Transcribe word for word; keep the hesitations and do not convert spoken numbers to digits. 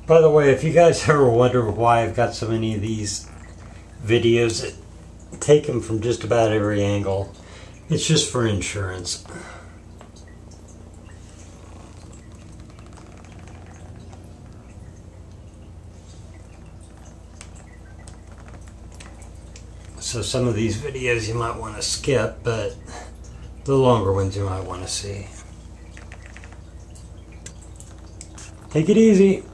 By the way, if you guys ever wonder why I've got so many of these videos that take them from just about every angle, it's just for insurance. So some of these videos you might want to skip, but the longer ones you might want to see. Take it easy.